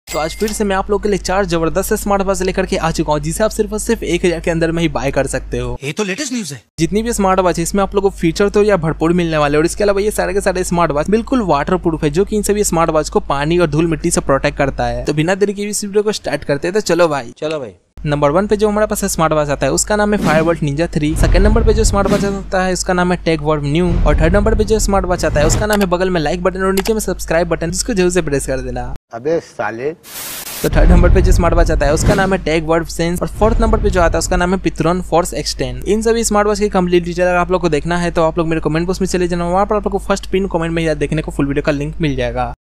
तो आज फिर से मैं आप लोग के लिए 4 जबरदस्त स्मार्ट वॉच लेकर के आ चुका हूँ, जिसे आप सिर्फ और सिर्फ 1000 के अंदर में ही बाय कर सकते हो। ये तो लेटेस्ट न्यूज है। जितनी भी स्मार्ट वॉच है इसमें आप लोग को फीचर तो या भरपूर मिलने वाले, और इसके अलावा ये सारे के सारे स्मार्ट वॉच बिल्कुल वाटर प्रूफ है, जो कि इन सभी स्मार्ट वॉच को पानी और धूल मिट्टी से प्रोटेक्ट करता है। तो बिना देरी के इस वीडियो को स्टार्ट करते हैं। तो चलो भाई। नंबर 1 पे जो हमारे पास स्मार्ट वॉच आता है उसका नाम है फायरबोल्ट निंजा 3। सेकंड नंबर पे जो स्मार्ट वॉच आता है उसका नाम है टेक वर्ब न्यू। और थर्ड नंबर पे जो स्मार्ट वॉच आता है उसका नाम है बगल में लाइक बटन और नीचे में सब्सक्राइब बटन, जिसको जरूर से प्रेस कर देना। अबे साले। तो थर्ड नंबर पे जो स्मार्ट वॉच आता है उसका नाम है टेक वर्ब सेंस। और फोर्थ नंबर पे जो आता है उसका नाम है पिथरॉन फोर्स एक्सटेंड। इन सभी स्मार्ट वॉच की कंप्लीट डिटेल अगर आप लोग को देखना है तो आप लोग मेरे कमेंट बॉक्स में चले जाना, वहाँ पर आप लोग को फर्स्ट पिन कमेंट में देखने को फुल वीडियो का लिंक मिल जाएगा।